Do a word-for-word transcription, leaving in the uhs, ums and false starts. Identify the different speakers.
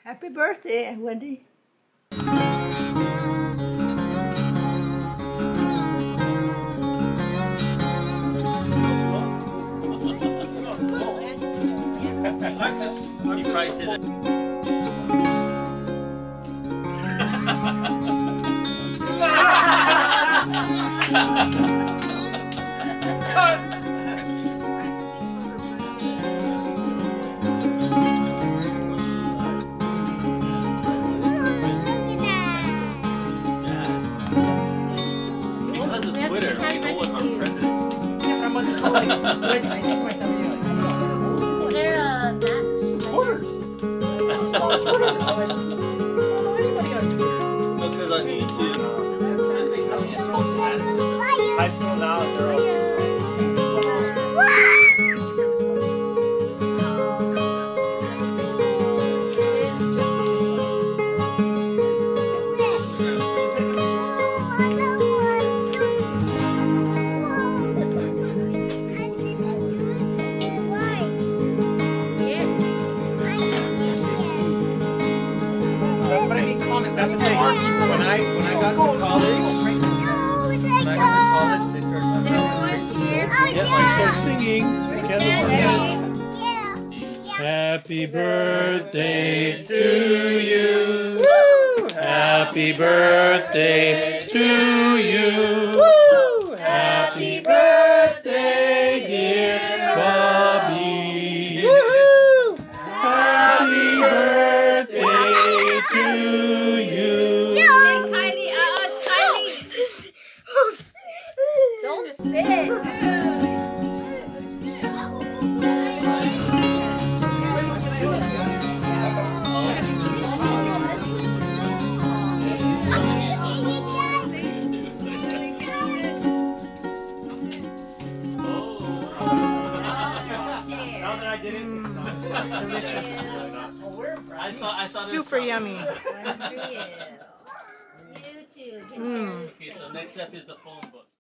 Speaker 1: Happy birthday, Wendy.
Speaker 2: I'm just, I'm just so Cut! Because of Twitter, we know what our president's doing.
Speaker 3: Yeah, but I'm just like, wait, I think myself, yeah.
Speaker 4: Is there a map?
Speaker 3: Twitters. It's all Twitter. I don't know anybody on Twitter.
Speaker 2: No, because on YouTube,
Speaker 5: High school now, they're all.
Speaker 3: That's what I mean, comment. That's the thing.
Speaker 5: When I when I got to college, when I got to college, they started talking about
Speaker 6: Yep, I start singing together. Happy birthday to you.
Speaker 3: Woo!
Speaker 6: Happy birthday to you.
Speaker 3: Woo!
Speaker 6: Happy birthday, dear Bobby.
Speaker 3: Woohoo!
Speaker 6: Happy birthday to you.
Speaker 4: Hey, Kylie, uh, it's Kylie. Don't spit.
Speaker 5: Now that I did it, it's not delicious.
Speaker 2: I saw, I saw
Speaker 1: Super yummy.
Speaker 4: One for you. You too. Can share this
Speaker 2: Okay, so next up is the phone book.